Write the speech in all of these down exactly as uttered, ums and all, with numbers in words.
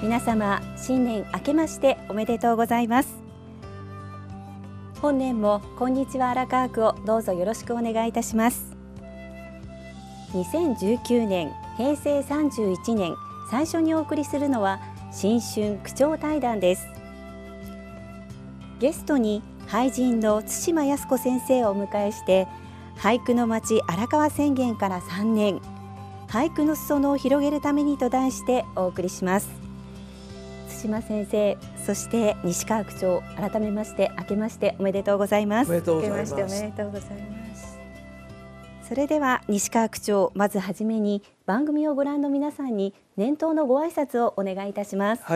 皆様新年明けましておめでとうございます。本年もこんにちは荒川区をどうぞよろしくお願いいたします。にせんじゅうきゅうねんへいせいさんじゅういちねん最初にお送りするのは新春区長対談です。ゲストに俳人の対馬靖子先生をお迎えして俳句の街荒川宣言からさんねん俳句の裾野を広げるためにと題してお送りします。対馬先生、そして西川区長、改めまして明けましておめでとうございます。 おめでとうございます。 明けましておめでとうございます。それでは西川区長、まずはじめに番組をご覧の皆さんに年頭のご挨拶をお願いいたします。 はい、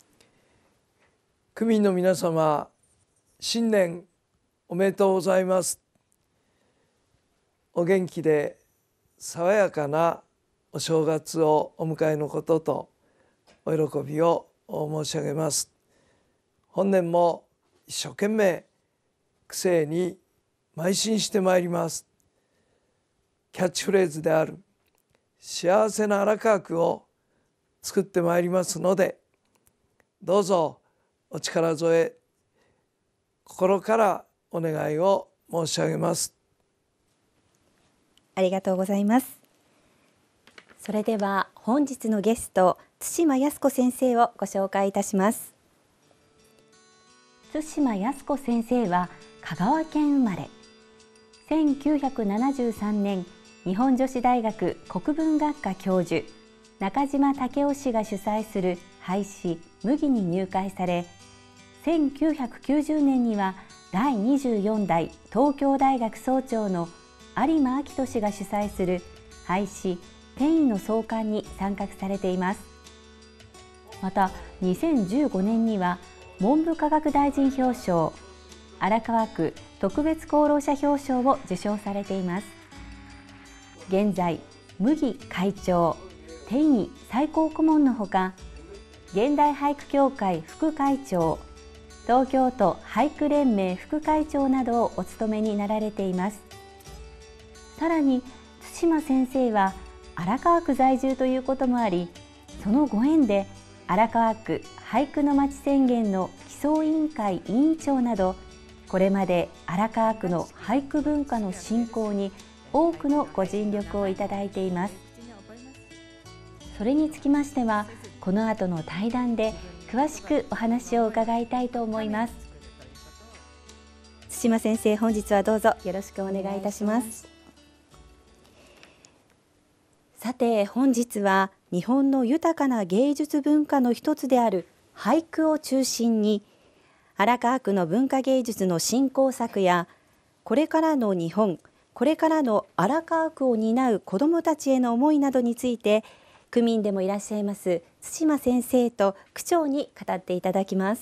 区民の皆様、新年おめでとうございます。お元気で爽やかなお正月をお迎えのこととお喜びを申し上げます。本年も一生懸命区政に邁進してまいります。キャッチフレーズである幸せな荒川区を作ってまいりますので、どうぞお力添え心からお願いを申し上げます。 ありがとうございます。それでは本日のゲスト対馬靖子先生をご紹介いたします。対馬靖子先生は香川県生まれ、せんきゅうひゃくななじゅうさんねん日本女子大学国文学科教授中島武雄氏が主催する俳詩麦に入会され、せんきゅうひゃくきゅうじゅうねんにはだいにじゅうよんだい東京大学総長の有馬明人氏が主催する俳詩天意の創刊に参画されています。またにせんじゅうごねんには文部科学大臣表彰、荒川区特別功労者表彰を受賞されています。現在麦会長、天意最高顧問のほか、現代俳句協会副会長、東京都俳句連盟副会長などをお務めになられています。さらに対馬先生は荒川区在住ということもあり、そのご縁で荒川区俳句の街宣言の起草委員会委員長など、これまで荒川区の俳句文化の振興に多くのご尽力をいただいています。それにつきましてはこの後の対談で詳しくお話を伺いたいと思います。対馬先生、本日はどうぞよろしくお願いいたします。さて本日は日本の豊かな芸術文化の一つである俳句を中心に、荒川区の文化芸術の振興策やこれからの日本、これからの荒川区を担う子どもたちへの思いなどについて、区民でもいらっしゃいます対馬先生と区長に語っていただきます。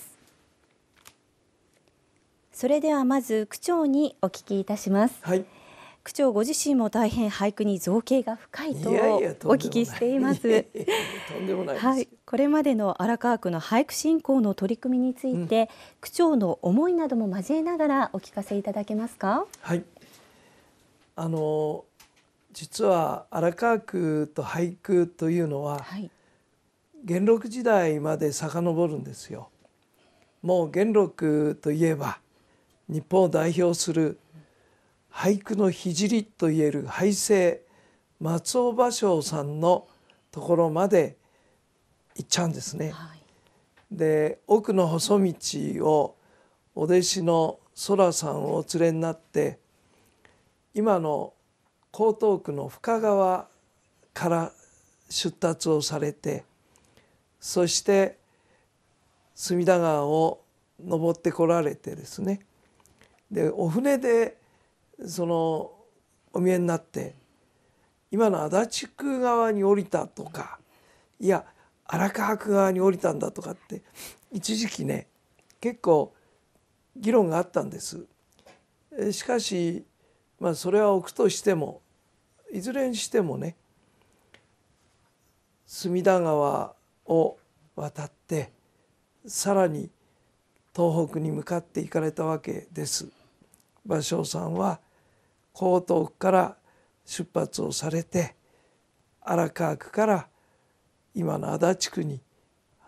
それではまず区長にお聞きいたします。 はい、 区長ご自身も大変俳句に造詣が深いとお聞きしています。 とんでもないです。 はい、これまでの荒川区の俳句振興の取り組みについて、うん、区長の思いなども交えながらお聞かせいただけますか。 はい、あの実は荒川区と俳句というのは、はい、元禄時代まで遡るんですよ。もう元禄といえば日本を代表する俳句の聖といえる俳聖松尾芭蕉さんのところまで行っちゃうんですね。はい、で奥の細道をお弟子の空さんをお連れになって、今の江東区の深川から出立をされて、そして隅田川を登ってこられてですね、でお船でそのお見えになって今の足立区側に降りたとか、いや荒川区側に降りたんだとかって一時期ね結構議論があったんです。しかしまあそれは置くとしても、いずれにしてもね隅田川を渡ってさらに東北に向かって行かれたわけです。芭蕉さんは江東区から出発をされて荒川区から今の足立区に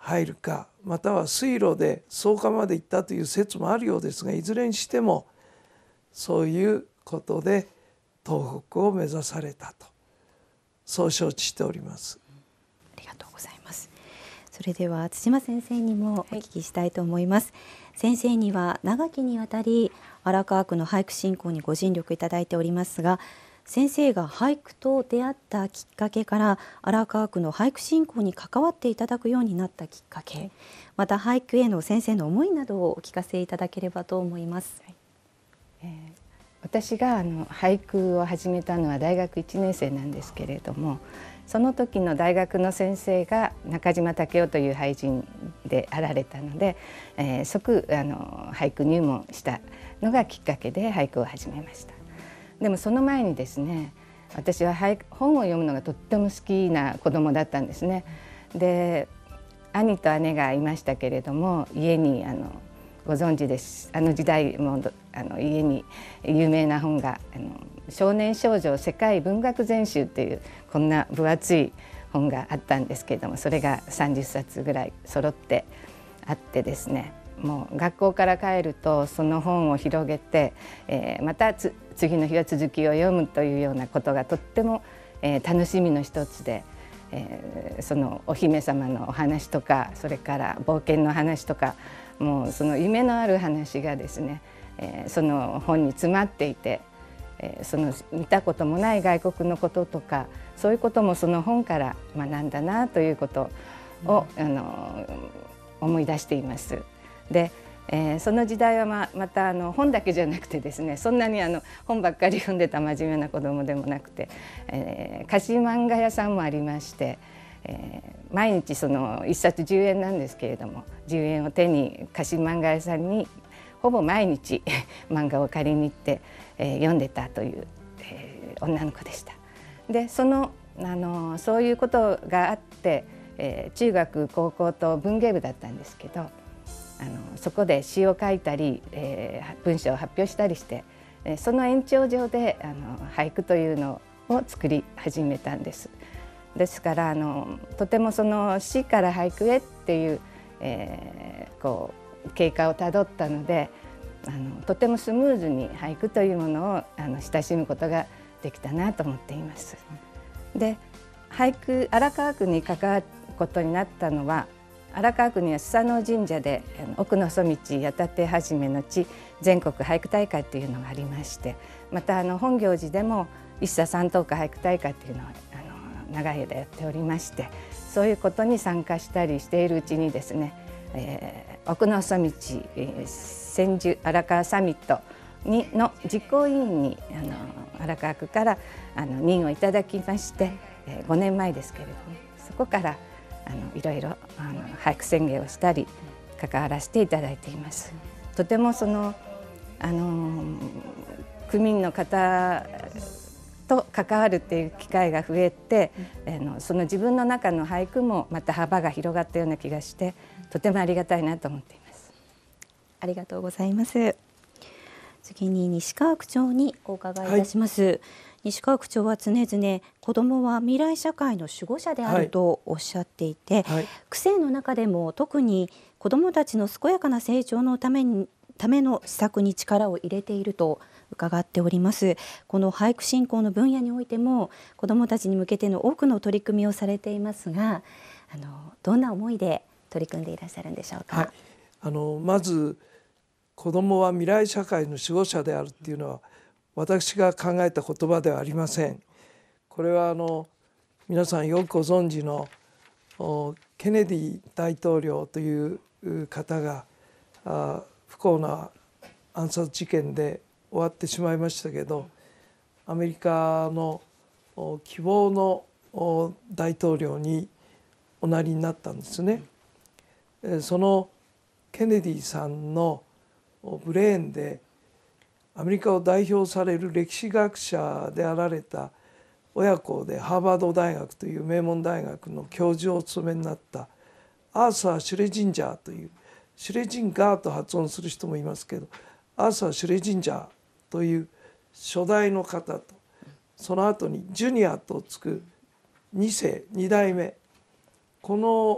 入るか、または水路で草加まで行ったという説もあるようですが、いずれにしてもそういうことで東北を目指されたと、そう承知しております。 ありがとうございます。それでは対馬先生にもお聞きしたいと思います。はい、先生には長きにわたり荒川区の俳句振興にご尽力いただいておりますが、先生が俳句と出会ったきっかけから荒川区の俳句振興に関わっていただくようになったきっかけ、また俳句への先生の思いなどをお聞かせいただければと思います。はい、 えー、私があの俳句を始めたのは大学いちねん生なんですけれども、その時の大学の先生が中島武雄という俳人であられたので、えー、即あの俳句入門したのがきっかけで俳句を始めました。でもその前にですね、私は俳本を読むのがとっても好きな子供だったんですね。で、兄と姉がいましたけれども、家にあのご存知です、あの時代もあの家に有名な本があの少年少女世界文学全集っていうこんな分厚い本があったんですけれども、それがさんじゅっさつぐらい揃ってあってですね、もう学校から帰るとその本を広げて、えー、またつ次の日は続きを読むというようなことがとっても、えー、楽しみの一つで、えー、そのお姫様のお話とか、それから冒険の話とか、もうその夢のある話がですね、えー、その本に詰まっていて、えー、その見たこともない外国のこととか、そういうこともその本から学んだなということを、うん、あの思い出しています。で、えー、その時代は ま, またあの本だけじゃなくてですね、そんなにあの本ばっかり読んでた真面目な子供でもなくて、えー、貸し漫画屋さんもありまして、えー、毎日その一冊じゅうえんなんですけれども、じゅうえんを手に貸し漫画屋さんにほぼ毎日漫画を借りに行って、えー、読んでたという、えー、女の子でした。で、そのあのそういうことがあって、えー、中学高校と文芸部だったんですけど、あのそこで詩を書いたり、えー、文章を発表したりして、えー、その延長上であの俳句というのを作り始めたんです。ですからあのとてもその詩から俳句へっていう、えー、こう経過をたどったので、あのとてもスムーズに俳句というものをあの親しむことができたなと思っています。で、俳句荒川区に関わることになったのは、荒川区には須佐野神社で奥の曽道矢立はじめの地全国俳句大会というのがありまして、またあの本行寺でも一茶三等家俳句大会というのをあの長い間やっておりまして、そういうことに参加したりしているうちにですね、えー、奥の曽道、えー、千住荒川サミットにの実行委員にあの荒川区からあの任をいただきまして、えー、ごねんまえですけれども、そこからあのいろいろあの俳句宣言をしたり関わらせていただいています。とてもそのあの区民の方と関わるっていう機会が増えて、うん、あのその自分の中の俳句もまた幅が広がったような気がして、とてもありがたいなと思っています。 ありがとうございます。次に西川区長にお伺いいたします。はい、西川区長は常々子どもは未来社会の守護者であるとおっしゃっていて、はいはい、区政の中でも特に子どもたちの健やかな成長のためにための施策に力を入れていると伺っております。この俳句振興の分野においても子どもたちに向けての多くの取り組みをされていますが、あのどんな思いで取り組んでいらっしゃるんでしょうか。はい、 あのまず子どもは未来社会の守護者であるっていうのは私が考えた言葉ではありません。これはあの皆さんよくご存知のケネディ大統領という方が不幸な暗殺事件で終わってしまいましたけど、アメリカの希望の大統領におなりになったんですね。そのケネディさんのブレーンでアメリカを代表される歴史学者であられた親子でハーバード大学という名門大学の教授をお務めになったアーサー・シュレジンジャーという、シュレジンガーと発音する人もいますけど、アーサー・シュレジンジャーという初代の方と、その後にジュニアとつくに世に代目、この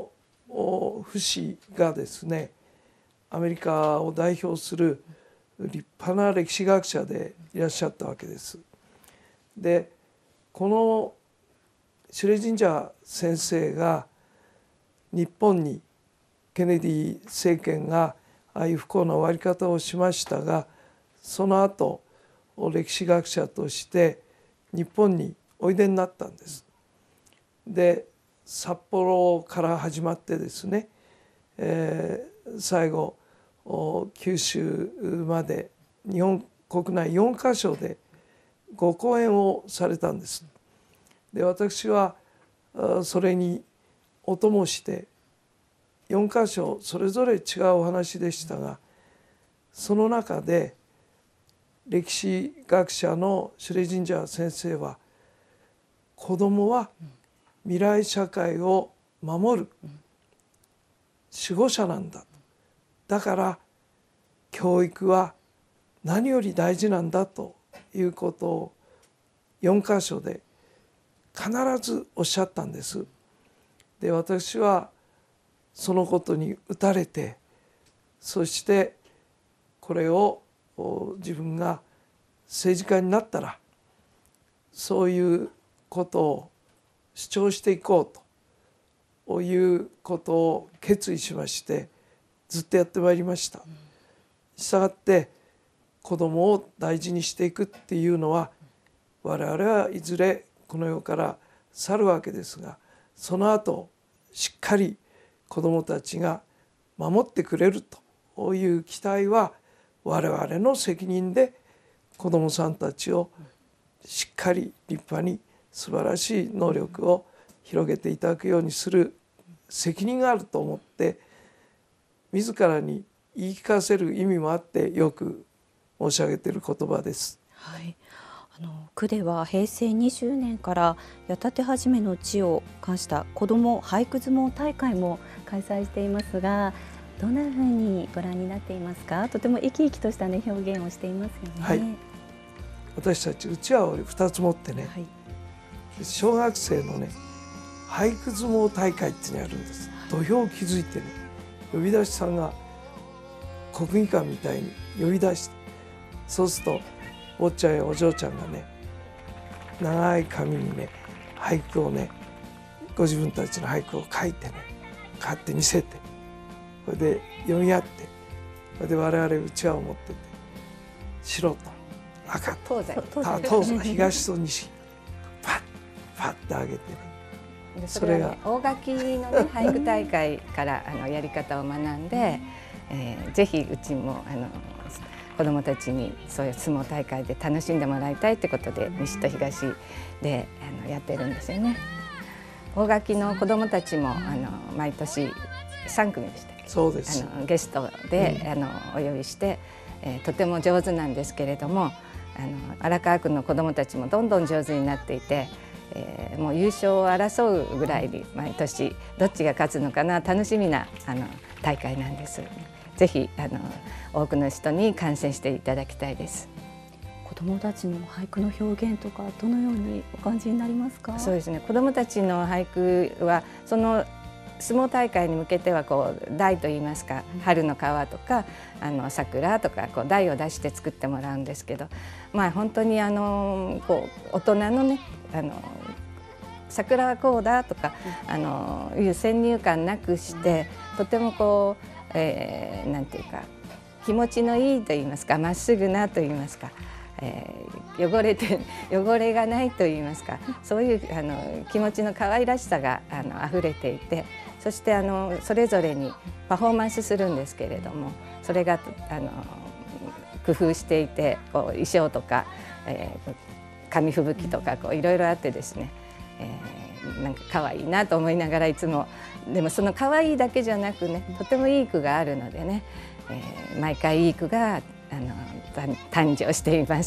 父子がですね、アメリカを代表する立派な歴史学者でいらっしゃったわけです。でこのシュレジンジャー先生が日本にケネディ政権がああいう不幸な終わり方をしましたが、その後歴史学者として日本においでになったんです。で札幌から始まってですね、えー、最後九州まで日本国内よんかしょでご講演をされたんです。で私はそれにお供してよんかしょそれぞれ違うお話でしたが、その中で歴史学者のシュレジンジャー先生は、子どもは未来社会を守る守護者なんだ、だから教育は何より大事なんだということをよんかしょで必ずおっしゃったんです。で私はそのことに打たれて、そしてこれを自分が政治家になったらそういうことを主張していこうということを決意しまして、ずっとやってまいりました。したがって子どもを大事にしていくっていうのは、我々はいずれこの世から去るわけですが、その後しっかり子どもたちが守ってくれるという期待は、我々の責任で子どもさんたちをしっかり立派に素晴らしい能力を広げていただくようにする責任があると思って、自らに言い聞かせる意味もあってよく申し上げている言葉です。 はい、あの区ではへいせいにじゅうねんから矢立はじめの地を冠した子ども俳句相撲大会も開催していますが、どんなふうにご覧になっていますか？とても生き生きとした、ね、表現をしていますよね。 はい、私たちうちわをふたつ持ってね、はい、小学生のね俳句相撲大会っていうのやるんです。土俵を築いてね、呼び出しさんが国技館みたいに呼び出して、そうするとおっちゃんやお嬢ちゃんがね、長い紙にね俳句をね、ご自分たちの俳句を書いてね、こうやって見せて、これで読み合って、これで我々うちわを持ってて、白と赤と東西東西東と西パッパッて上げてね、 それは、ね、大垣の、ね、俳句大会からあのやり方を学んで、えー、ぜひうちもあの子どもたちにそういう相撲大会で楽しんでもらいたいということで、西と東であのやってるんですよね。大垣の子どもたちもあの毎年さんくみでしたっけ？ そうです。 あのゲストで、うん、あのお呼びして、えー、とても上手なんですけれども、あの荒川区の子どもたちもどんどん上手になっていて、えー、もう優勝を争うぐらいに毎年どっちが勝つのかな、楽しみなあの大会なんです。ぜひあの多くの人に観戦していただきたいです。 子どもたちの俳句の表現とかどのようにお感じになりますか？ そうですね、子どもたちの俳句はその相撲大会に向けてはこう題といいますか、春の川とかあの桜とかこう題を出して作ってもらうんですけど、まあ本当にあのこう大人のね、あの桜はこうだとか、あのいう先入観なくして、とてもこう、えー、なんていうか気持ちのいいと言いますか、まっすぐなと言いますか、えー、汚れて汚れがないと言いますか、そういうあの気持ちの可愛らしさがあの溢れていて、そしてあのそれぞれにパフォーマンスするんですけれども、それがあの工夫していて、こう衣装とか、えー、紙吹雪とかこういろいろあってですね、えー、なんか可愛いなと思いながらいつも、でもその可愛いだけじゃなくね、とてもいい句があるのでね、えー、毎回いい句があの誕生しています。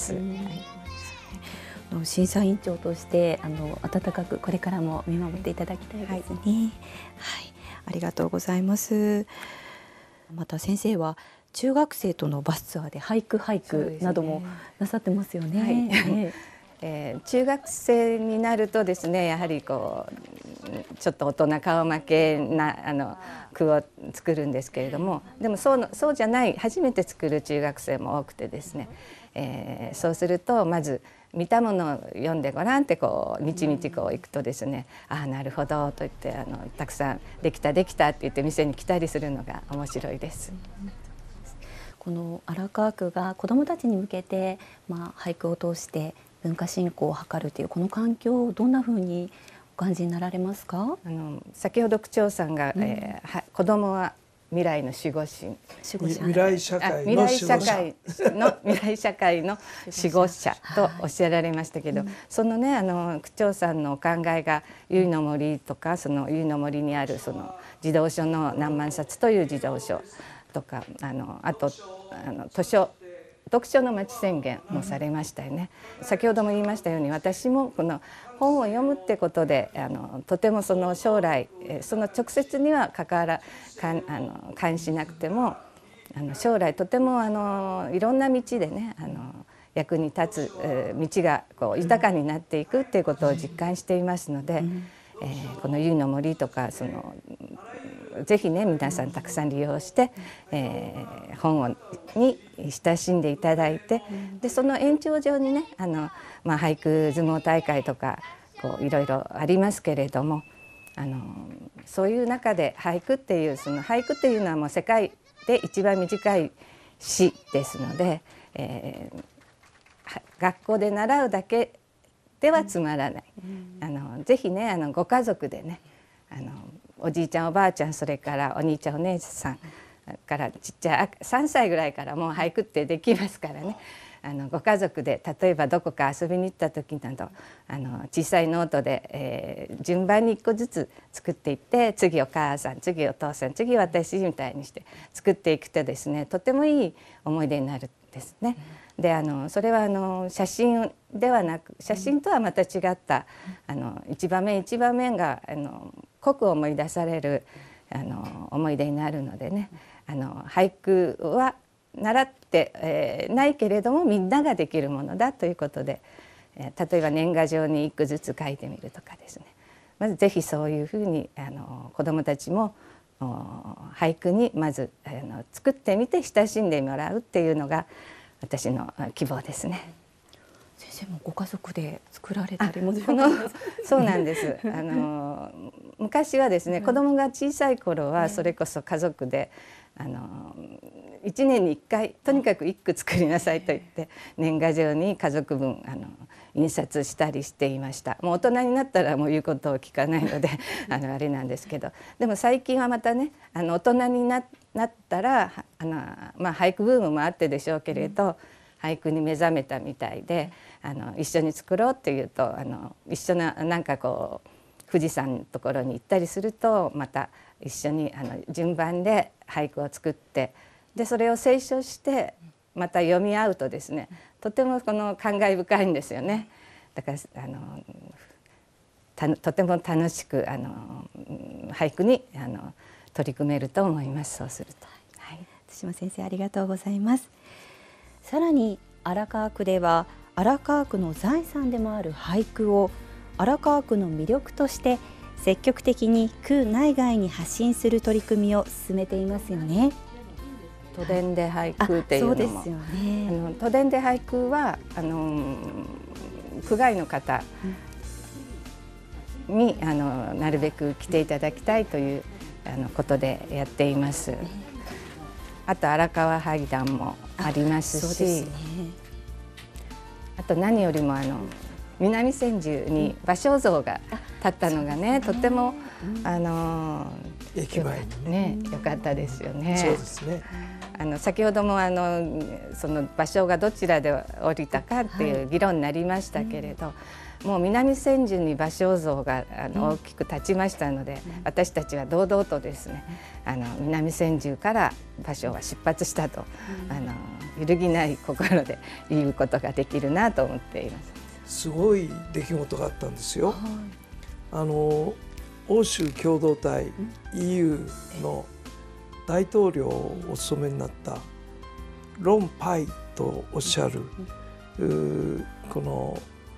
審査委員長としてあの温かくこれからも見守っていただきたいですね。はい、はい、ありがとうございます。また先生は中学生とのバスツアーで俳句俳句などもなさってますよね。 えー、中学生になるとですね、やはりこうちょっと大人顔負けなあの句を作るんですけれども、でもそうのそうじゃない初めて作る中学生も多くてですね、えー、そうするとまず見たものを読んでごらんってこうみちみちこう行くとですね、ああなるほどと言ってあのたくさんできたできたって言って店に来たりするのが面白いです。 この荒川区が子どもたちに向けて、まあ、俳句を通して文化振興を図るというこの環境をどんなふうにお感じになられますか？ あの先ほど区長さんが、うんえー、は子どもは未来の守護神、 未来社会の守護者の未来社会の守護者とおっしゃられましたけど、はい、そのねあの区長さんのお考えが由比の森とかその由比の森にあるその児童書の何万冊という児童書とかあのあとあの図書読書の街宣言もされましたよね。先ほども言いましたように私もこの本を読むってことであのとてもその将来その直接には関わらかんあの関しなくてもあの将来とてもあのいろんな道でねあの役に立つ、えー、道がこう豊かになっていくっていうことを実感していますので、えー、この由比の森とかそのぜひね皆さんたくさん利用して、えー、本をに親しんでいただいて、でその延長上にねあの、まあ、俳句相撲大会とかこういろいろありますけれども、あのそういう中で俳句っていうその俳句っていうのはもう世界で一番短い詩ですので、えー、学校で習うだけではつまらない、あのぜひねあのご家族でねあのおじいちゃんおばあちゃんそれからお兄ちゃんお姉さんからちっちゃいさんさいぐらいからもう俳句ってできますからね、あのご家族で例えばどこか遊びに行った時などあの小さいノートで、えー、順番にいっこずつ作っていって次お母さん次お父さん次私みたいにして作っていくとですねとてもいい思い出になるんですね。であのそれはあの写真ではなく写真とはまた違ったあの一場面一場面があの濃く思い出されるあの思い出になるのでね、あの俳句は習って、えー、ないけれどもみんなができるものだということで、えー、例えば年賀状に一句ずつ書いてみるとかですね、まずぜひそういうふうにあの子どもたちも俳句にまずあの作ってみて親しんでもらうっていうのが私の希望ですね。 先生もご家族で作られたりもこのそうなんです。あの昔はですね、子供が小さい頃はそれこそ家族であのいちねんにいっかいとにかく一句作りなさいと言って年賀状に家族分あの印刷したりしていました。もう大人になったらもう言うことを聞かないのであのあれなんですけど、でも最近はまたねあの大人に な, なったらあの、まあ、俳句ブームもあってでしょうけれど、うん、俳句に目覚めたみたいであの一緒に作ろうっていうとあの一緒ななんかこう富士山のところに行ったりするとまた一緒にあの順番で俳句を作ってでそれを清書してまた読み合うとですねとてもこの感慨深いんですよね。だからあのたとても楽しくあの俳句にあの取り組めると思います。そうすると、 はい、対馬先生ありがとうございます。さらに荒川区では荒川区の財産でもある俳句を荒川区の魅力として積極的に区内外に発信する取り組みを進めていますよね。 都電で俳句っていうのも、そうですよね、あの都電で俳句はあの区外の方にあのなるべく来ていただきたいというあのことでやっています。あと荒川俳談もありますし、あ、そうですね、あと何よりもあの南千住に芭蕉像が立ったのがね、とても、うん、あの駅前にね良かったですよね。 そうですね。 あの先ほどもあのその芭蕉がどちらで降りたかっていう議論になりましたけれど、はい、もう南千住に芭蕉像があの大きく立ちましたので、うん、私たちは堂々とですね、あの南千住から芭蕉は出発したと、うん、あの揺るぎない心で言うことができるなと思っています。 すごい出来事があったんですよ。はい、あの欧州共同体 イーユー の大統領をお務めになったロン・パイとおっしゃるこの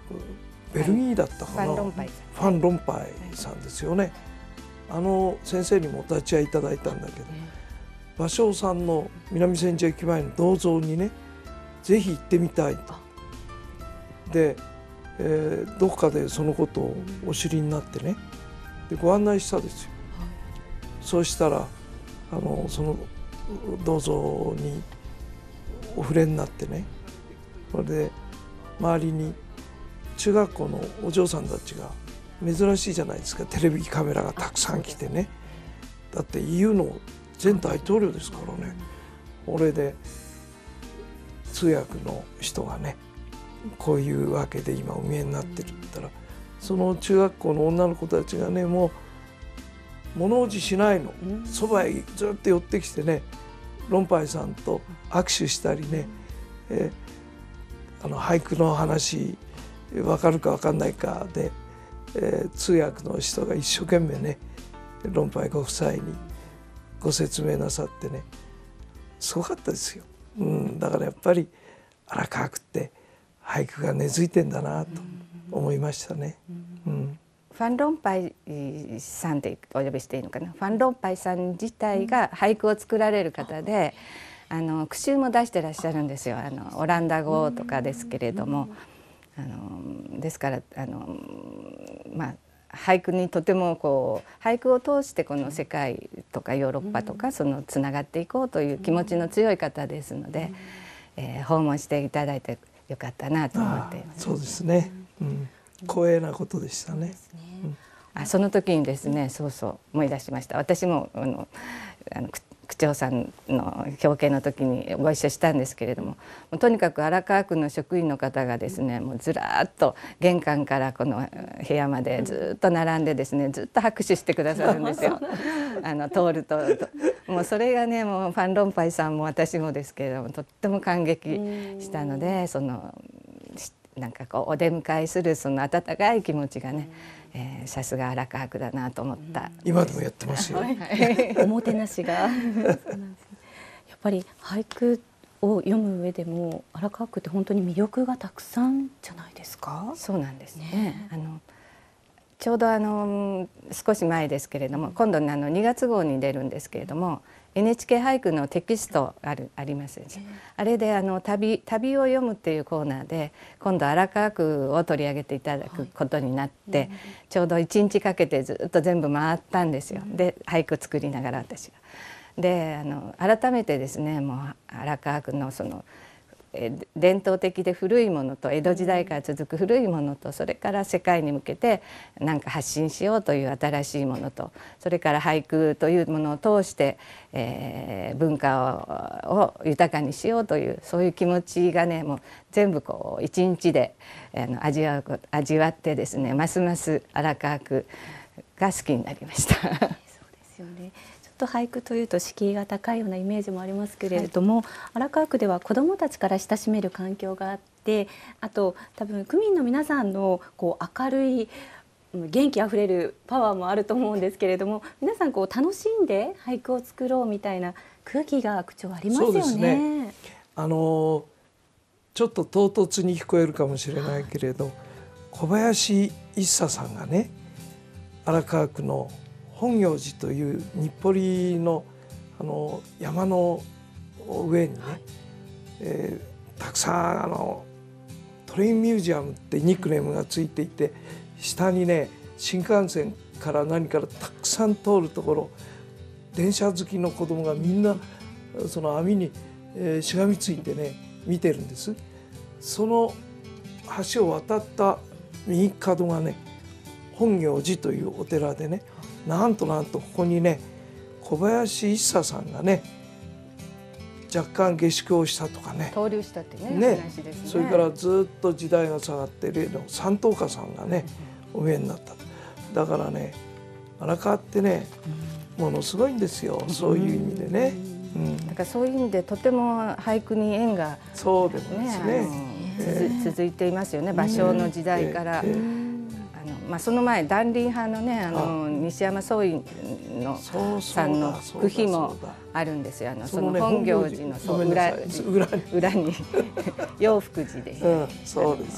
ベルギーだったかな、 ファン・ロンパイさん、 ファン・ロンパイさんですよね。あの先生にもお立ち会いいただいたんだけど、芭蕉さんの南千住駅前の銅像にね、ぜひ行ってみたいと。で、えー、どこかでそのことをお知りになってね、でご案内したですよ。そうしたらあのその銅像にお触れになってね、それで周りに中学校のお嬢さんたちが、珍しいじゃないですか、テレビカメラがたくさん来てね。だって イーユー の前大統領ですからね。これで通訳の人がね、こういうわけで今お見えになってるって言ったら、その中学校の女の子たちがね、もう物おじしないの、そばへずっと寄ってきてね、ロンパイさんと握手したりね、えー、あの俳句の話分かるか分かんないかで、えー、通訳の人が一生懸命ね、ロンパイご夫妻にご説明なさってね、すごかったですよ。うん、だからやっぱり荒川区って俳句が根付いてんだなと思いましたね。うん、 ファン・ロンパイさんってお呼びしていいのかな。ファン・ロンパイさん自体が俳句を作られる方で、あの句集も出してらっしゃるんですよ。あのオランダ語とかですけれども、あのですからあのまあ俳句にとてもこう俳句を通してこの世界とかヨーロッパとかそのつながっていこうという気持ちの強い方ですので、えー、訪問していただいてよかったなと思っています。 そうですね、うん、光栄なことでしたね。うん、 あ、その時にですね、そうそう思い出しました。私もあのあの区長さんの表敬の時にご一緒したんですけれども、とにかく荒川区の職員の方がですね、もうずらーっと玄関からこの部屋までずっと並んでですね、ずっと拍手してくださるんですよ。あの通るともうそれがね、もうファン・ロンパイさんも私もですけれども、とっても感激したので、そのなんかこうお出迎えするその温かい気持ちがね、えー、さすが荒川区だなと思った。 今でもやってますよ。 おもてなしが。そうなんです。やっぱり俳句を読む上でも荒川区って本当に魅力がたくさんじゃないですか。 そうなんですね。ね、あのちょうどあの少し前ですけれども、今度あのにがつ号に出るんですけれども、エヌエイチケー 俳句のテキストあるありますでしょ。あれであの旅旅を読むっていうコーナーで今度荒川区を取り上げていただくことになって、はい、ちょうどいちにちかけてずっと全部回ったんですよ。で俳句作りながら私が。であの改めてですね、もう荒川区のその伝統的で古いものと江戸時代から続く古いものと、それから世界に向けて何か発信しようという新しいものと、それから俳句というものを通して、えー、文化を、を豊かにしようというそういう気持ちがね、もう全部こう一日であの味わう味わってですね、ますます荒川区が好きになりました。そうですよね。俳句というと敷居が高いようなイメージもありますけれども、はい、荒川区では子どもたちから親しめる環境があって、あと多分区民の皆さんのこう明るい元気あふれるパワーもあると思うんですけれども、皆さんこう楽しんで俳句を作ろうみたいな空気が区長ありますよね。そうですね。 あのちょっと唐突に聞こえるかもしれないけれど、はい、小林一茶さんがね、荒川区の本行寺という日暮里 の, あの山の上にね、はい、えー、たくさんあのトレインミュージアムってニックネームがついていて、下にね新幹線から何からたくさん通るところ、電車好きの子供がみんなその網に、えー、しがみついてね見てるんです。その橋を渡った右角がね本行寺というお寺でね、なんとなんとここにね小林一茶さんがね若干下宿をしたとかね、 登竜したって ね, ね, 話ですね。 それからずっと時代が下がって例の三等家さんがね、うん、お見えになった。だからね荒川ってね、うん、ものすごいんですよ、そういう意味でね、 うん、だからそういう意味でとても俳句に縁が、ね、 そうですね、 えー、続いていますよね、芭蕉の時代から。えーえーまあ、その前檀林派のね、あの西山宗院のさんの句碑もあるんですよ。あのその本行寺の裏裏に陽福寺で、 うん、そうです。 あ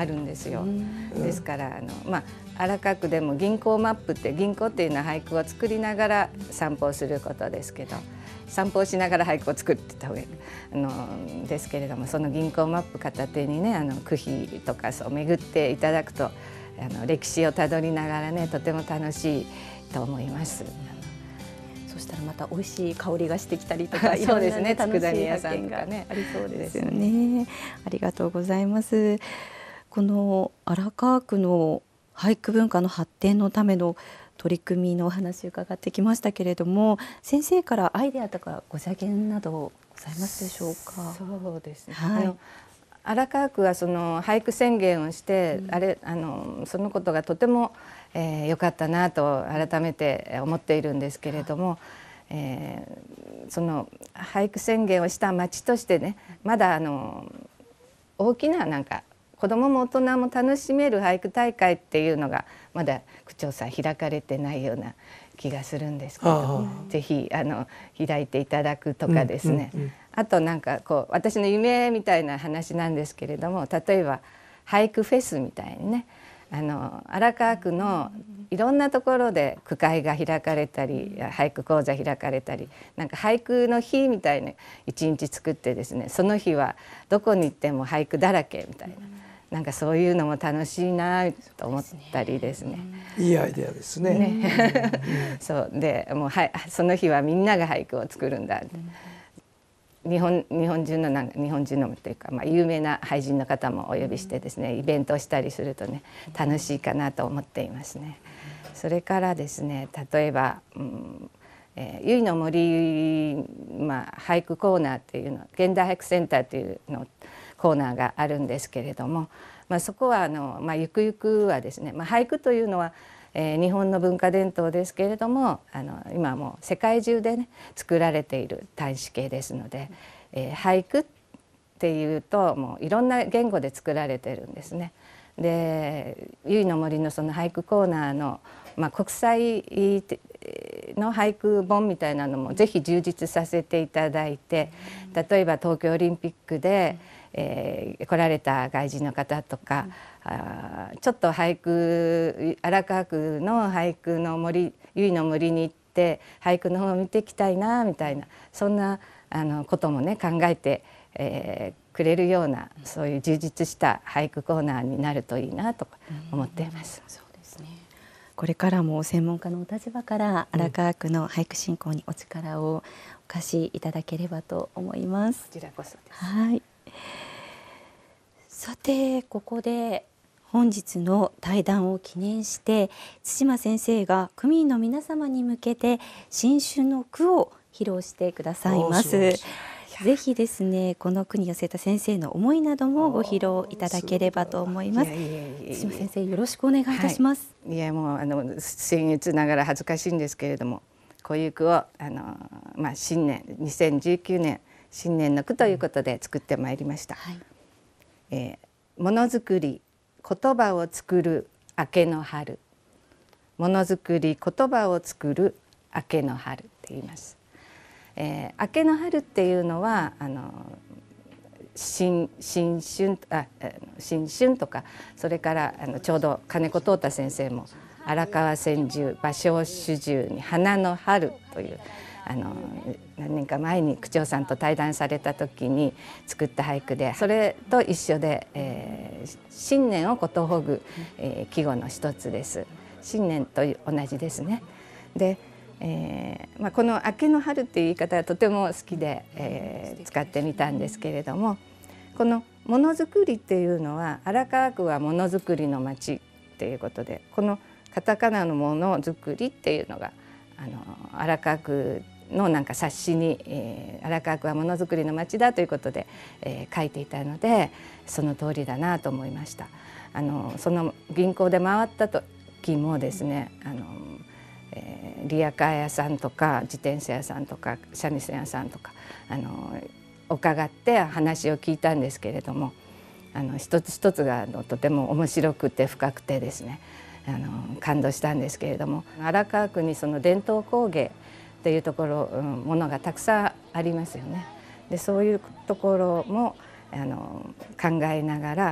あるんですよ。ですからあの、まあ、荒川区でも銀行マップって銀行っていうのは俳句を作りながら散歩をすることですけど、散歩をしながら俳句を作ってた方がいいあのですけれども、その銀行マップ片手にねあの区碑とかそう巡っていただくとあの歴史をたどりながらねとても楽しいと思います。 そしたらまた美味しい香りがしてきたりとかそうですね、 楽しい佃煮屋さ発見がんとかねありそうですよね。ありがとうございます。この荒川区の俳句文化の発展のための取り組みのお話を伺ってきましたけれども、先生からアイデアとかご助言などございますでしょうか。 そうですね、 はい、 あの荒川区はその俳句宣言をして、うん、あれあのそのことがとても良、えー、かったなと改めて思っているんですけれども、えー、その俳句宣言をした町としてね、まだあの大きななんか子どもも大人も楽しめる俳句大会っていうのがまだ区長さん開かれてないような気がするんですけど、ぜひあの開いていただくとかですね、うんうんうん、あとなんかこう私の夢みたいな話なんですけれども、例えば俳句フェスみたいにね、あの荒川区のいろんなところで句会が開かれたり俳句講座開かれたり、なんか俳句の日みたいに一日作ってですね、その日はどこに行っても俳句だらけみたいな、なんかそういうのも楽しいなと思ったりですね。 いいアイデアですね。 ねそうでもうはいその日はみんなが俳句を作るんだ。日本日本中のなんか日本中のっていうか、まあ、有名な俳人の方もお呼びしてですね、イベントをしたりするとね楽しいかなと思っていますね。それからですね、例えば、うんえー、由比の森、まあ、俳句コーナーっていうの現代俳句センターっていうのコーナーがあるんですけれども、まあ、そこはあの、まあ、ゆくゆくはですね、まあ、俳句というのは、えー、日本の文化伝統ですけれども、あの今もう世界中でね作られている大使系ですので、えー、俳句っていうともういろんな言語で作られてるんですね。で由比の森のその俳句コーナーの、まあ、国際の俳句本みたいなのもぜひ充実させていただいて、例えば東京オリンピックでえー、来られた外人の方とか、うん、あちょっと俳句荒川区の俳句の森由比の森に行って俳句の方を見ていきたいなみたいな、そんなあのこともね考えて、えー、くれるようなそういう充実した俳句コーナーになるといいなと思っています。 うん、そうですね。これからも専門家のお立場から荒川区の俳句振興にお力をお貸しいただければと思います。 こちらこそです。 はい。さてここで本日の対談を記念して対馬先生が区民の皆様に向けて新春の句を披露してくださいます。ぜひですねこの句に寄せた先生の思いなどもご披露いただければと思います。対馬先生よろしくお願いいたします。 はい、いやもうあの僭越ながら恥ずかしいんですけれども、こういう句をあの、まあ、新年にせんじゅうきゅうねん新年の句ということで作ってまいりました。はい、えー、ものづくり言葉を作る明けの春、ものづくり言葉を作る明けの春って言います。えー、明けの春っていうのはあの 新, 新, 春あ新春とか、それからあのちょうど金子東太先生も荒川千住芭蕉主従に花の春というあの何年か前に区長さんと対談された時に作った俳句で、それと一緒で、えー、新年をことほぐ、えー、季語の一つです。新年と同じですね。で、えーまあ、この明けの春っていう言い方はとても好きで、えー、使ってみたんですけれども、このものづくりっていうのは荒川区はものづくりの町っていうことで、このカタカナのものづくりっていうのがあの荒川区のなんか冊子に、えー、荒川区はものづくりの町だということで、えー、書いていたので、その通りだなと思いました。あのその銀行で回った時もですね、あの、えー、リヤカー屋さんとか自転車屋さんとか三味線屋さんとかあの伺って話を聞いたんですけれども、あの一つ一つがあのとても面白くて深くてですね、あの感動したんですけれども、荒川区にその伝統工芸っていうところ、うん、ものがたくさんありますよね。でそういうところもあの考えながら、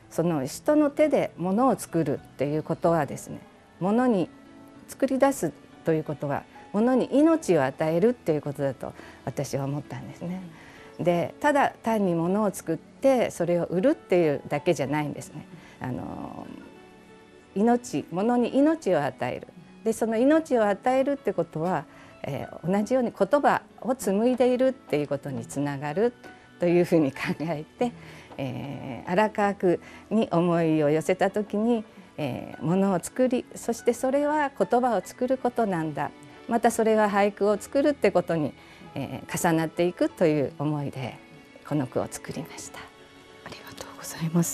その人の手でものを作るっていうことはですね、ものに作り出すということはものに命を与えるっていうことだと私は思ったんですね。でただ単にものを作ってそれを売るっていうだけじゃないんですね。あの命、ものに命を与える。でその命を与えるってことは、えー、同じように言葉を紡いでいるっていうことにつながるというふうに考えて、えー、荒川区に思いを寄せた時に、えー、ものを作り、そしてそれは言葉を作ることなんだ、またそれは俳句を作るってことに、えー、重なっていくという思いでこの句を作りました。 ありがとうございます。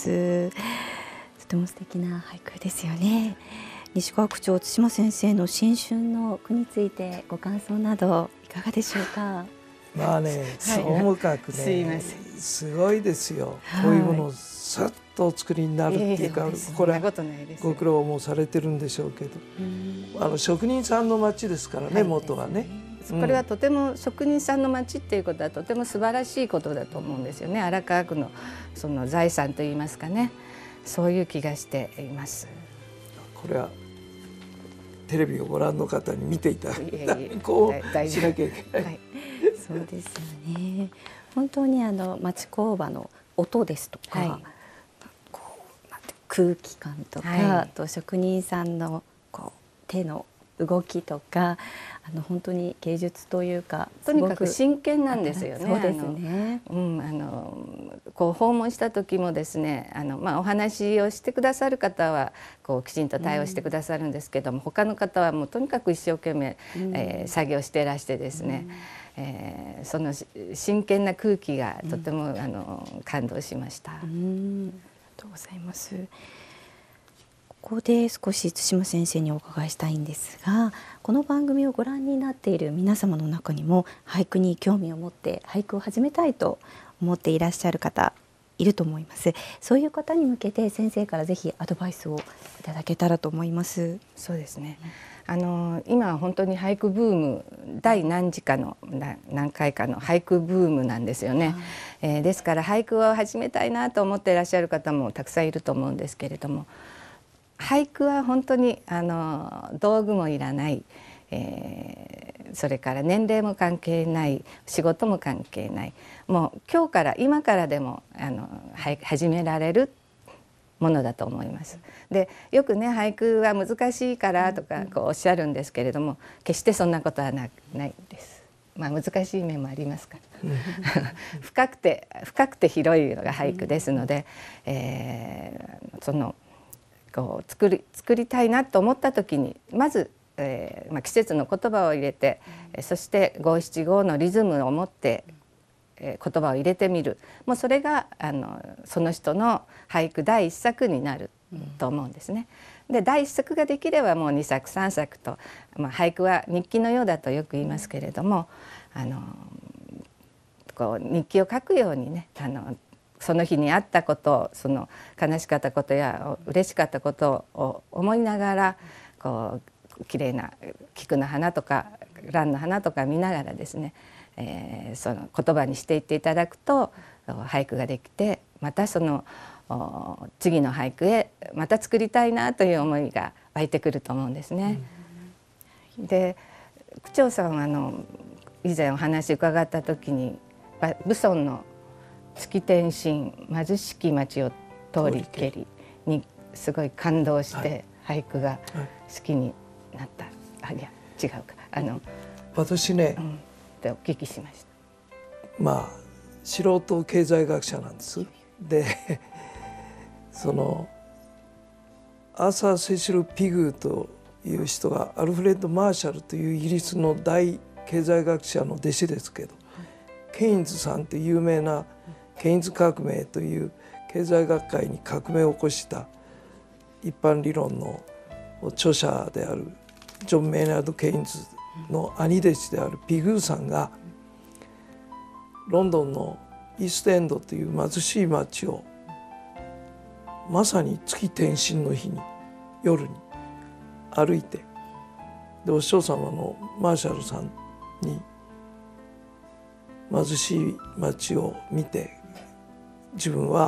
とても素敵な俳句ですよね。西川区長、対馬先生の新春の句についてご感想などいかがでしょうか。 まあね、総務学ね、 すいません、 すごいですよ、 はい、 こういうものをさっとお作りになるっていうか、これはご苦労もされてるんでしょうけど、あの職人さんの町ですからね、はい、元はね。 これはとても職人さんの町っていうことはとても素晴らしいことだと思うんですよね。荒川区のその財産といいますかね、そういう気がしています。 これはテレビをご覧の方に見ていただいて、こうしなきゃいけない。はい、 そうですよね。本当にあの町工場の音ですとか、はい、こうなんて空気感とか、はい、あと職人さんのこう手の動きとか、あの本当に芸術というか、 とにかく真剣なんですよね。 そうですね。 あの、うん、あのこう訪問した時もですね、あのまあお話をしてくださる方はこうきちんと対応してくださるんですけども、うん、他の方はもうとにかく一生懸命、うん、えー、作業していらしてですね、うん、えー、その真剣な空気がとても、うん、あの感動しました。 うん、ありがとうございます。ここで少し対馬先生にお伺いしたいんですが、この番組をご覧になっている皆様の中にも俳句に興味を持って俳句を始めたいと思っていらっしゃる方いると思います。そういう方に向けて先生からぜひアドバイスをいただけたらと思います。 そうですね、あの今は本当に俳句ブーム、第何次かの何回かの俳句ブームなんですよね。えー、ですから俳句を始めたいなと思っていらっしゃる方もたくさんいると思うんですけれども、俳句は本当にあの道具もいらない、えー、それから年齢も関係ない、仕事も関係ない、もう今日から今からでもあの始められるものだと思います。でよくね、俳句は難しいからとかこうおっしゃるんですけれども、決してそんなことは な, ないです。まあ難しい面もありますから深くて深くて広いのが俳句ですので、えー、そのこう作り作りたいなと思った時にまず、えーまあ、季節の言葉を入れて、うん、そして五七五のリズムを持って、えー、言葉を入れてみる、もうそれがあのその人の俳句第一作になると思うんですね。で第一作ができればもう二作三作と、まあ、俳句は日記のようだとよく言いますけれども、あのこう日記を書くようにね、あのその日にあったことを、その悲しかったことや嬉しかったことを思いながら、こう綺麗な菊の花とか蘭の花とか見ながらですね、えー、その言葉にしていっていただくと俳句ができて、またその次の俳句へまた作りたいなという思いが湧いてくると思うんですね。うん、で区長さんはあの以前お話伺った時に武村の月天神貧しき町を通りけりにすごい感動して俳句が好きになった、はい、あいや違うかあの私ね、 うん、ってお聞きしました。 まあ素人経済学者なんです。でそのアーサー・セシル・ピグという人がアルフレッド・マーシャルというイギリスの大経済学者の弟子ですけど、ケインズさんって有名なケインズ革命という経済学会に革命を起こした一般理論の著者であるジョン・メイナード・ケインズの兄弟子であるピグーさんがロンドンのイーストエンドという貧しい町をまさに月天神の日に夜に歩いて、でお師匠様のマーシャルさんに貧しい町を見て、自分は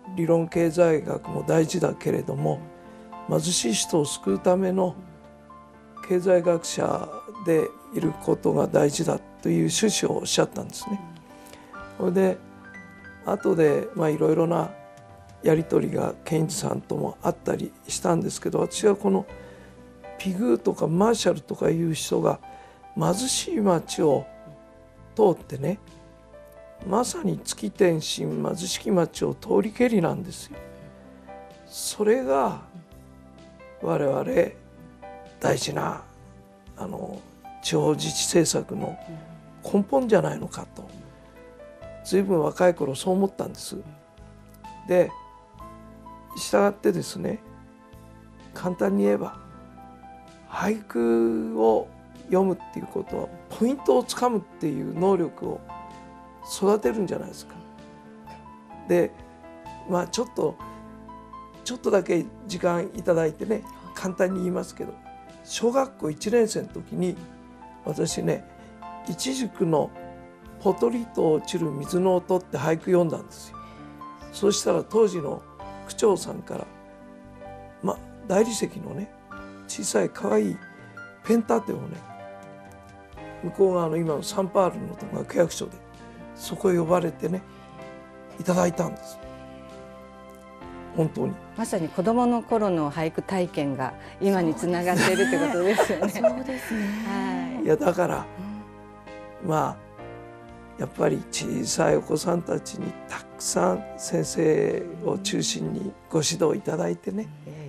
理論経済学も大事だけれども、貧しい人を救うための経済学者でいることが大事だという趣旨をおっしゃったんですね。それで後でまあいろいろなやり取りがケインズさんともあったりしたんですけど、私はこのピグーとかマーシャルとかいう人が貧しい町を通ってね、まさに月天神貧しき町を通りけりなんですよ。それが我々大事なあの地方自治政策の根本じゃないのかと、ずいぶん若い頃そう思ったんです。で、したがってですね、簡単に言えば俳句を読むっていうことはポイントをつかむっていう能力を育てるんじゃないですか。で、まあちょっとちょっとだけ時間いただいてね、簡単に言いますけど、小学校いちねん生の時に私ね、一軸のポトリと落ちる水の音って俳句読んだんですよ。そうしたら当時の区長さんから、まあ大理石のね、小さい可愛いペン立てをね、向こう側の今のサンパウロのとこが区役所で、そこへ呼ばれてね、いただいたんです。本当にまさに子どもの頃の俳句体験が今につながっているってことですよね。 そうですね。 はい。 いやだから、うん、まあやっぱり小さいお子さんたちにたくさん先生を中心にご指導いただいてね、うん、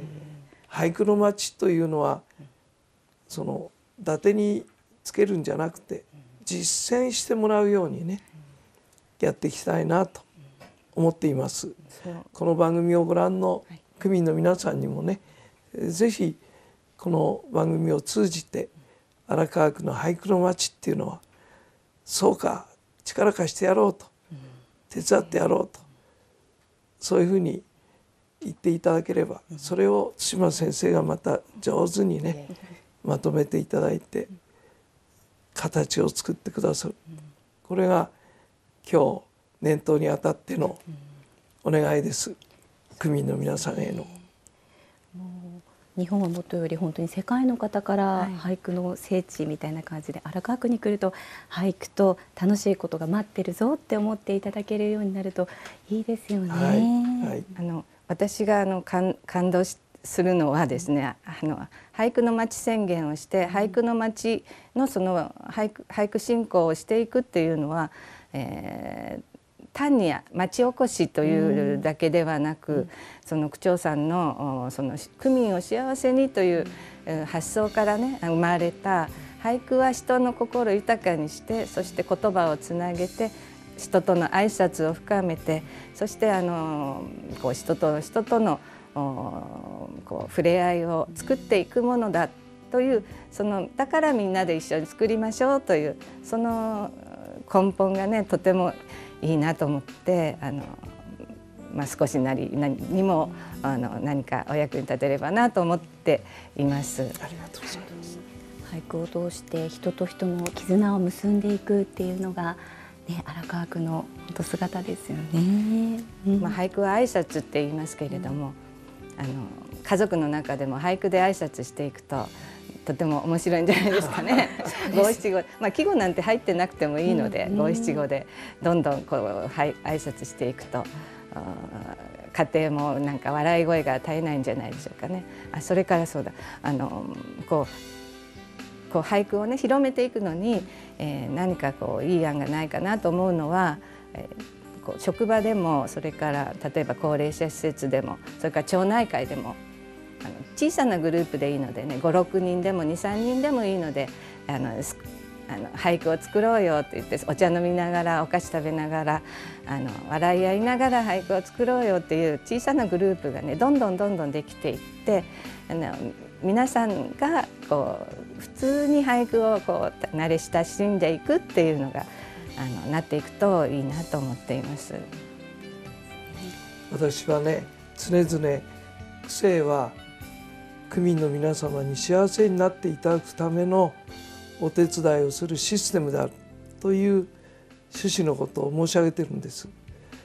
俳句の町というのはその伊達につけるんじゃなくて実践してもらうようにね、やっていきたいなと思っています。この番組をご覧の区民の皆さんにもね、ぜひこの番組を通じて荒川区の俳句の町っていうのは、そうか、力貸してやろうと、手伝ってやろうと、そういうふうに言っていただければ、それを対馬先生がまた上手にねまとめていただいて形を作ってくださる。これが今日念頭にあたってのお願いです。区民の皆さんへの。 もう日本はもとより本当に世界の方から俳句の聖地みたいな感じで、荒川区に来ると俳句と楽しいことが待ってるぞって思っていただけるようになるといいですよね。 はいはい、 あの私があの感感動しするのはですね、あの俳句の町宣言をして俳句の町のその俳句俳句振興をしていくっていうのは、えー単に町おこしというだけではなく、うん、その区長さんのその区民を幸せにという発想からね生まれた、俳句は人の心を豊かにして、そして言葉をつなげて人との挨拶を深めて、そしてあのこう人と人とのこう触れ合いを作っていくものだという、そのだからみんなで一緒に作りましょうというその根本がね、とてもいいなと思って、あの、まあ、少しなり何にもあの何かお役に立てればなと思っています。 ありがとうございます。 俳句を通して人と人の絆を結んでいくっていうのが、ね、荒川区の本当姿ですよね。 うん、まあ、俳句は挨拶って言いますけれども、うん、あの家族の中でも俳句で挨拶していくととても面白いんじゃないですかね。五七五、まあ季語なんて入ってなくてもいいので、五七五でどんどんこうはい挨拶していくと、家庭もなんか笑い声が絶えないんじゃないでしょうかね。あ、それからそうだ、あのこうこう俳句をね広めていくのに、えー、何かこういい案がないかなと思うのは、えー、こう職場でも、それから例えば高齢者施設でも、それから町内会でも。あの小さなグループでいいのでね、ご、ろくにんでもに、さんにんでもいいので、あのあの俳句を作ろうよって言って、お茶飲みながらお菓子食べながらあの笑い合いながら俳句を作ろうよっていう小さなグループがね、どんどんどんどんできていって、あの皆さんがこう普通に俳句をこう慣れ親しんでいくっていうのがあのなっていくといいなと思っています。 私はね、常々区政は区民の皆様に幸せになっていただくためのお手伝いをするシステムであるという趣旨のことを申し上げているんです。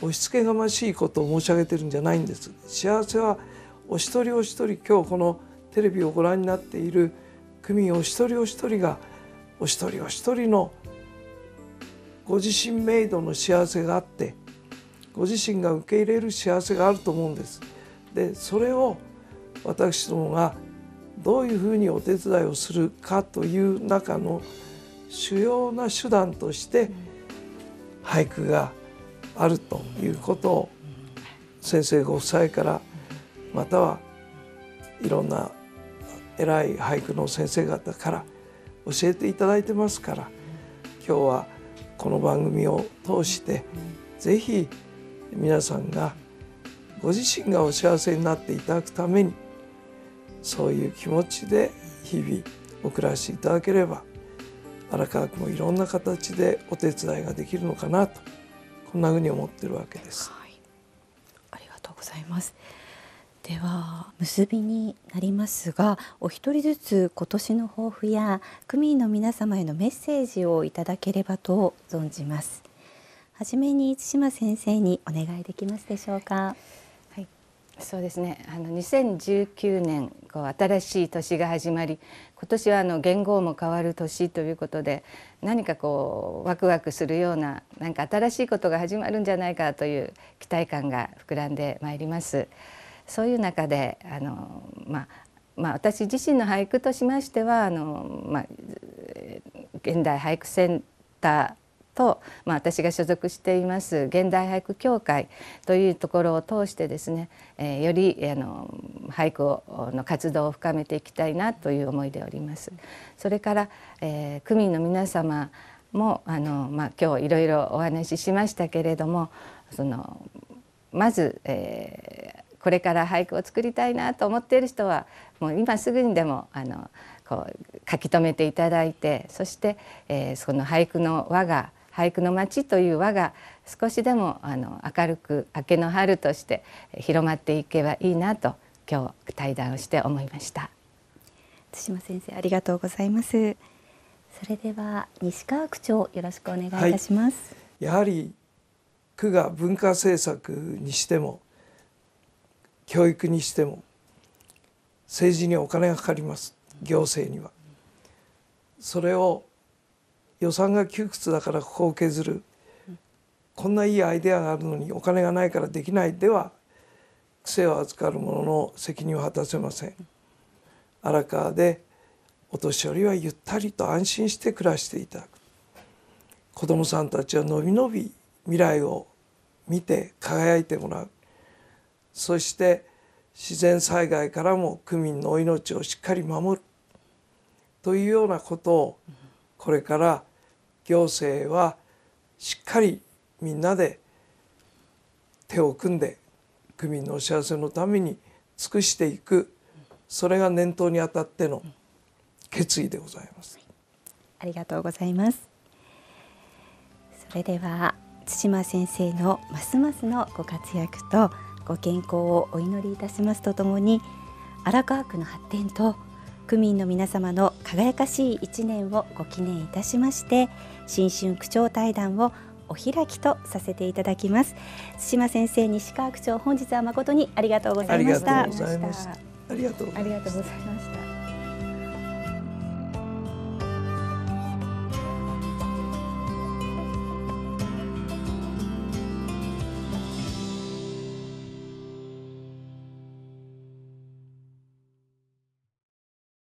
押し付けがましいことを申し上げてるんじゃないんです。幸せはお一人お一人、今日このテレビをご覧になっている区民お一人お一人がお一人お一人のご自身メイドの幸せがあって、ご自身が受け入れる幸せがあると思うんです。で、それを私どもがどういうふうにお手伝いをするかという中の主要な手段として俳句があるということを先生ご夫妻からまたはいろんな偉い俳句の先生方から教えていただいてますから、今日はこの番組を通してぜひ皆さんがご自身がお幸せになっていただくために、そういう気持ちで日々お暮らしいただければ、荒川区もいろんな形でお手伝いができるのかなと、こんなふうに思っているわけです。 はい、ありがとうございます。では結びになりますが、お一人ずつ今年の抱負や区民の皆様へのメッセージをいただければと存じます。はじめに対馬先生にお願いできますでしょうか。 はい、そうですね。あのにせんじゅうきゅうねん、こう新しい年が始まり、今年はあの元号も変わる年ということで、何かこうワクワクするような、なんか新しいことが始まるんじゃないかという期待感が膨らんでまいります。そういう中であの、まあまあ、私自身の俳句としましてはあの、まあ、現代俳句センターと、まあ、私が所属しています現代俳句協会というところを通してですね、えー、よりあの俳句をの活動を深めていきたいなという思いでおります。それから、えー、区民の皆様もあの、まあ、今日いろいろお話ししましたけれども、そのまず、えーこれから俳句を作りたいなと思っている人はもう今すぐにでもあのこう書き留めていただいて、そして、えー、その俳句の輪が俳句の街という輪が少しでもあの明るく明けの春として広まっていけばいいなと今日対談をして思いました。 対馬先生ありがとうございます。それでは西川区長よろしくお願いいたします。 はい、やはり区が文化政策にしても教育にしても政治にお金がかかります。行政にはそれを予算が窮屈だからここを削る、こんないいアイデアがあるのにお金がないからできないでは区政を預かる者の責任を果たせません。荒川でお年寄りはゆったりと安心して暮らしていただく、子どもさんたちはのびのび未来を見て輝いてもらう、そして自然災害からも区民の命をしっかり守るというようなことをこれから行政はしっかりみんなで手を組んで区民のお幸せのために尽くしていく、それが念頭にあたっての決意でございます。 ありがとうございます。それでは対馬先生のますますのご活躍とご健康をお祈りいたしますとともに、荒川区の発展と区民の皆様の輝かしい一年をご記念いたしまして、新春区長対談をお開きとさせていただきます。対馬先生、西川区長、本日は誠にありがとうございました。 ありがとうございました。ありがとうございました。